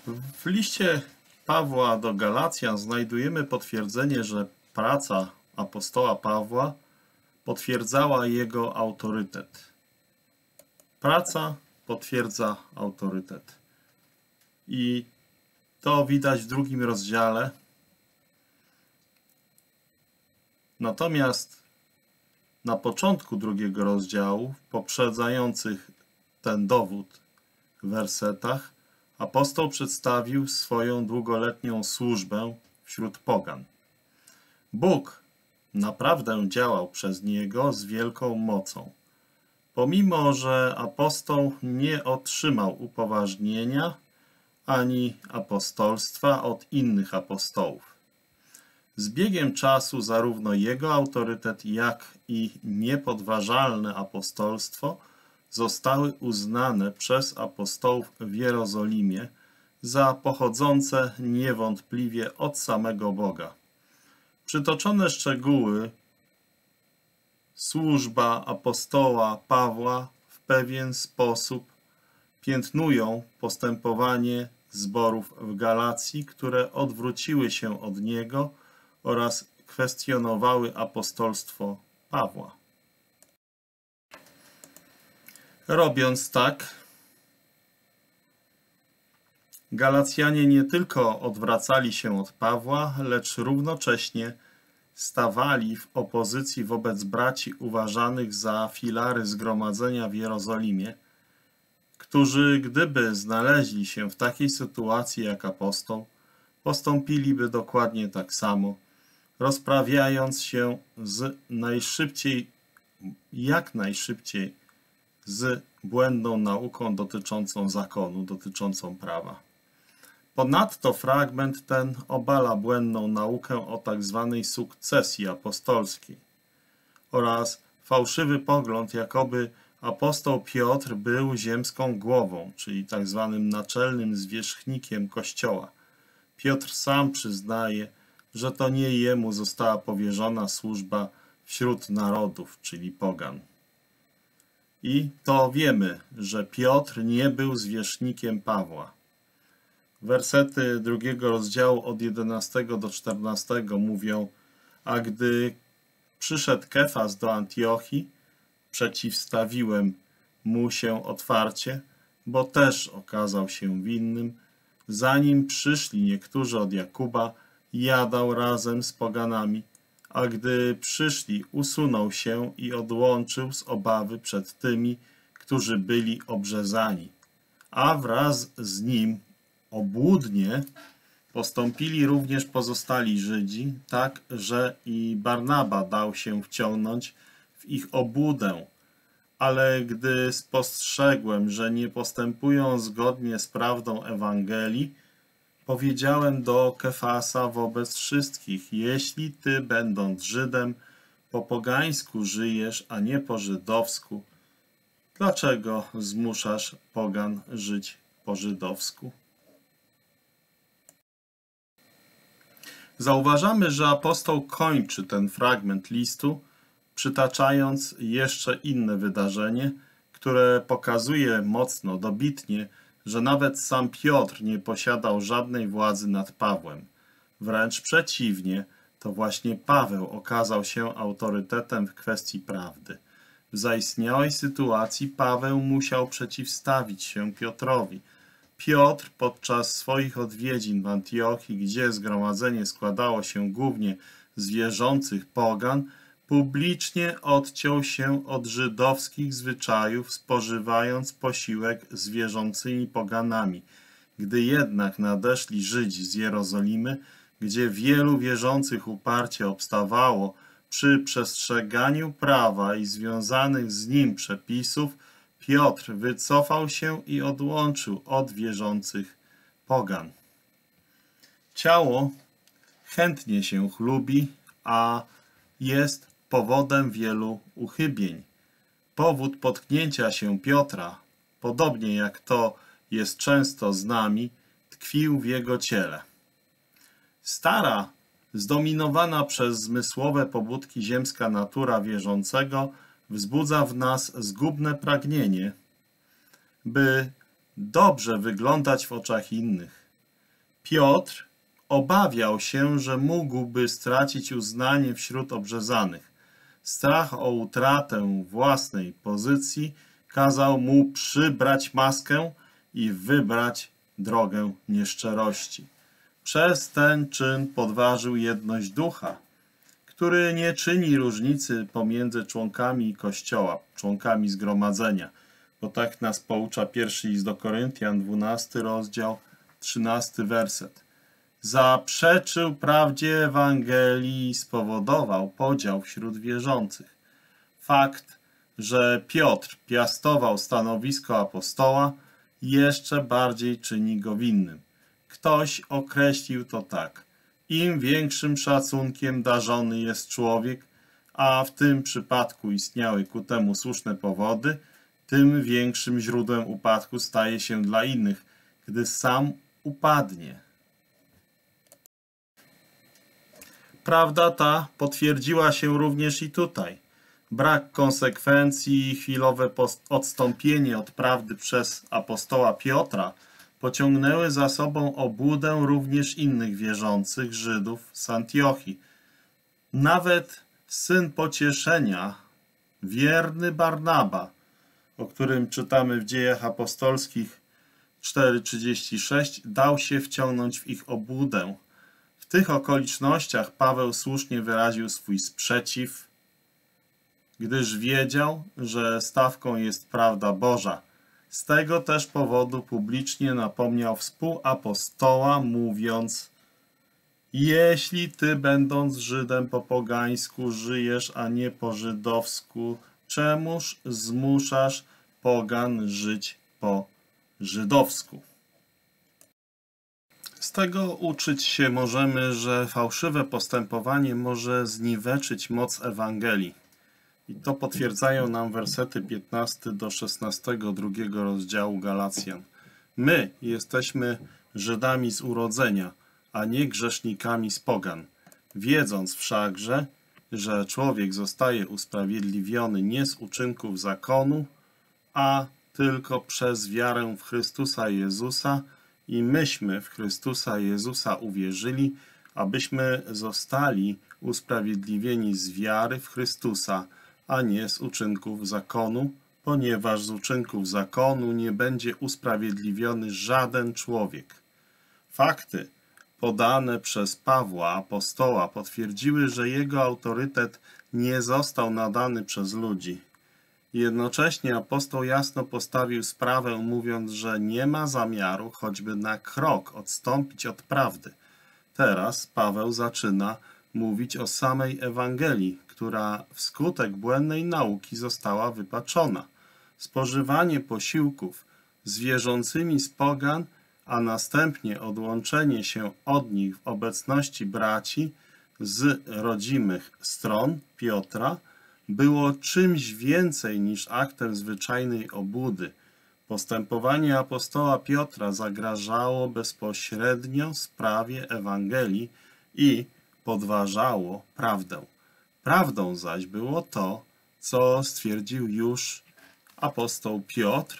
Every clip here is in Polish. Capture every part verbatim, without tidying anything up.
W liście Pawła do Galacjan znajdujemy potwierdzenie, że praca apostoła Pawła potwierdzała jego autorytet. Praca potwierdza autorytet. I to widać w drugim rozdziale. Natomiast na początku drugiego rozdziału, poprzedzających ten dowód w wersetach, apostoł przedstawił swoją długoletnią służbę wśród pogan. Bóg naprawdę działał przez niego z wielką mocą. Pomimo że apostoł nie otrzymał upoważnienia ani apostolstwa od innych apostołów. Z biegiem czasu zarówno jego autorytet, jak i niepodważalne apostolstwo zostały uznane przez apostołów w Jerozolimie za pochodzące niewątpliwie od samego Boga. Przytoczone szczegóły służba apostoła Pawła w pewien sposób piętnują postępowanie zborów w Galacji, które odwróciły się od niego oraz kwestionowały apostolstwo Pawła. Robiąc tak, Galacjanie nie tylko odwracali się od Pawła, lecz równocześnie stawali w opozycji wobec braci uważanych za filary zgromadzenia w Jerozolimie, którzy, gdyby znaleźli się w takiej sytuacji jak apostoł, postąpiliby dokładnie tak samo, rozprawiając się z najszybciej, jak najszybciej z błędną nauką dotyczącą zakonu, dotyczącą prawa. Ponadto fragment ten obala błędną naukę o tak zwanej sukcesji apostolskiej oraz fałszywy pogląd, jakoby apostoł Piotr był ziemską głową, czyli tak zwanym naczelnym zwierzchnikiem Kościoła. Piotr sam przyznaje, że to nie jemu została powierzona służba wśród narodów, czyli pogan. I to wiemy, że Piotr nie był zwierzchnikiem Pawła. Wersety drugiego rozdziału od jedenastego do czternastego mówią: a gdy przyszedł Kefas do Antiochii, przeciwstawiłem mu się otwarcie, bo też okazał się winnym. Zanim przyszli niektórzy od Jakuba, jadał razem z poganami, a gdy przyszli, usunął się i odłączył z obawy przed tymi, którzy byli obrzezani. A wraz z nim obłudnie postąpili również pozostali Żydzi, tak, że i Barnaba dał się wciągnąć w ich obłudę. Ale gdy spostrzegłem, że nie postępują zgodnie z prawdą Ewangelii, powiedziałem do Kefasa wobec wszystkich: jeśli ty, będąc Żydem, po pogańsku żyjesz, a nie po żydowsku, dlaczego zmuszasz pogan żyć po żydowsku? Zauważamy, że apostoł kończy ten fragment listu, przytaczając jeszcze inne wydarzenie, które pokazuje mocno, dobitnie, że nawet sam Piotr nie posiadał żadnej władzy nad Pawłem. Wręcz przeciwnie, to właśnie Paweł okazał się autorytetem w kwestii prawdy. W zaistniałej sytuacji Paweł musiał przeciwstawić się Piotrowi. Piotr podczas swoich odwiedzin w Antiochii, gdzie zgromadzenie składało się głównie z wierzących pogan, publicznie odciął się od żydowskich zwyczajów, spożywając posiłek z wierzącymi poganami. Gdy jednak nadeszli Żydzi z Jerozolimy, gdzie wielu wierzących uparcie obstawało przy przestrzeganiu prawa i związanych z nim przepisów, Piotr wycofał się i odłączył od wierzących pogan. Ciało chętnie się chlubi, a jest powodem wielu uchybień. Powód potknięcia się Piotra, podobnie jak to jest często z nami, tkwił w jego ciele. Stara, zdominowana przez zmysłowe pobudki ziemska natura wierzącego wzbudza w nas zgubne pragnienie, by dobrze wyglądać w oczach innych, Piotr obawiał się, że mógłby stracić uznanie wśród obrzezanych. Strach o utratę własnej pozycji kazał mu przybrać maskę i wybrać drogę nieszczerości. Przez ten czyn podważył jedność ducha, który nie czyni różnicy pomiędzy członkami Kościoła, członkami zgromadzenia, bo tak nas poucza pierwszy list do Koryntian, dwunasty rozdział, trzynasty werset. Zaprzeczył prawdzie Ewangelii i spowodował podział wśród wierzących. Fakt, że Piotr piastował stanowisko apostoła, jeszcze bardziej czyni go winnym. Ktoś określił to tak. Im większym szacunkiem darzony jest człowiek, a w tym przypadku istniały ku temu słuszne powody, tym większym źródłem upadku staje się dla innych, gdy sam upadnie. Prawda ta potwierdziła się również i tutaj. Brak konsekwencji i chwilowe odstąpienie od prawdy przez apostoła Piotra pociągnęły za sobą obłudę również innych wierzących Żydów z Antiochii. Nawet syn pocieszenia, wierny Barnaba, o którym czytamy w Dziejach Apostolskich cztery trzydzieści sześć, dał się wciągnąć w ich obłudę. W tych okolicznościach Paweł słusznie wyraził swój sprzeciw, gdyż wiedział, że stawką jest prawda Boża. Z tego też powodu publicznie napomniał współapostoła, mówiąc: jeśli ty, będąc Żydem po pogańsku, żyjesz, a nie po żydowsku, czemuż zmuszasz pogan żyć po żydowsku? Z tego uczyć się możemy, że fałszywe postępowanie może zniweczyć moc Ewangelii. I to potwierdzają nam wersety piętnasty do szesnastego drugiego rozdziału Galacjan. My jesteśmy Żydami z urodzenia, a nie grzesznikami z pogan, wiedząc wszakże, że człowiek zostaje usprawiedliwiony nie z uczynków zakonu, a tylko przez wiarę w Chrystusa Jezusa, i myśmy w Chrystusa Jezusa uwierzyli, abyśmy zostali usprawiedliwieni z wiary w Chrystusa, a nie z uczynków zakonu, ponieważ z uczynków zakonu nie będzie usprawiedliwiony żaden człowiek. Fakty podane przez Pawła, apostoła, potwierdziły, że jego autorytet nie został nadany przez ludzi. Jednocześnie apostoł jasno postawił sprawę, mówiąc, że nie ma zamiaru choćby na krok odstąpić od prawdy. Teraz Paweł zaczyna mówić o samej Ewangelii, która wskutek błędnej nauki została wypaczona. Spożywanie posiłków z wierzącymi z pogan, a następnie odłączenie się od nich w obecności braci z rodzimych stron Piotra było czymś więcej niż aktem zwyczajnej obłudy. Postępowanie apostoła Piotra zagrażało bezpośrednio sprawie Ewangelii i podważało prawdę. Prawdą zaś było to, co stwierdził już apostoł Piotr,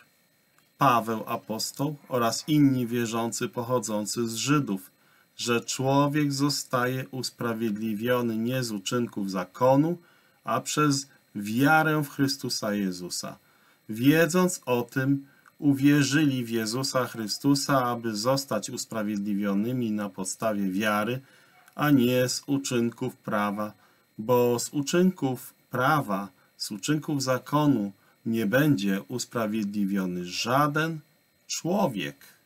Paweł apostoł oraz inni wierzący pochodzący z Żydów, że człowiek zostaje usprawiedliwiony nie z uczynków zakonu, a przez wiarę w Chrystusa Jezusa. Wiedząc o tym, uwierzyli w Jezusa Chrystusa, aby zostać usprawiedliwionymi na podstawie wiary, a nie z uczynków prawa, bo z uczynków prawa, z uczynków zakonu nie będzie usprawiedliwiony żaden człowiek.